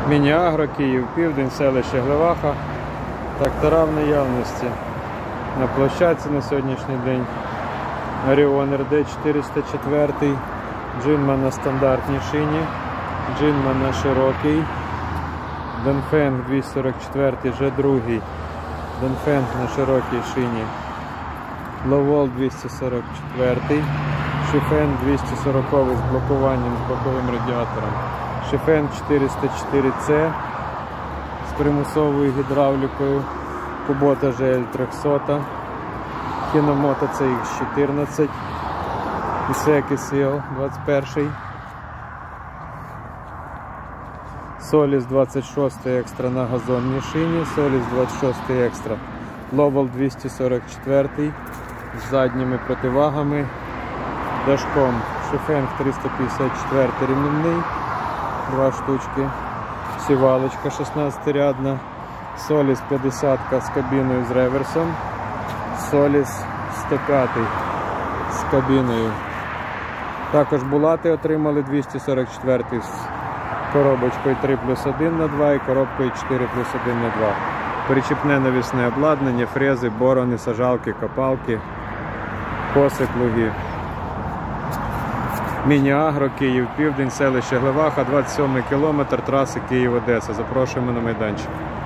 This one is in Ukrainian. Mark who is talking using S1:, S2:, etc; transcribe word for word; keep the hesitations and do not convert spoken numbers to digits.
S1: Міні-Агро, Київ, Південь, селище Глеваха. Трактора в наявності. На площадці на сьогоднішній день Оріон ар де чотириста чотири, Джинма на стандартній шині, Джинма на широкій, Донфенг двісті сорок чотири джі два, Донфенг на широкій шині, Ловол двісті сорок чотири, Шифен двісті сорок з блокуванням з боковим радіатором, Шифен чотириста чотири це з примусовою гідравлікою, Кубота жі ель триста, Хіномото це ікс чотирнадцять, Ісекі Сіл двадцять перший, Соліс двадцять шість екстра на газонній шині, Соліс двадцять шість екстра, Ловол двісті сорок чотири з задніми противагами, дашком, Шифенг триста п'ятдесят чотири рівневний, два штучки, сівалочка шістнадцятирядна, Соліс п'ятдесят з кабіною з реверсом, Соліс сто п'ять з кабіною. Також булати отримали двісті сорок чотири з коробочкою три плюс один на два і коробкою чотири плюс один на два. Причіпне навісне обладнання, фрези, борони, сажалки, копалки, коси, плуги. Міні-Агро, Київ, Південь, селище Глеваха, двадцять сьомий кілометр траси Київ-Одеса. Запрошуємо на майданчик.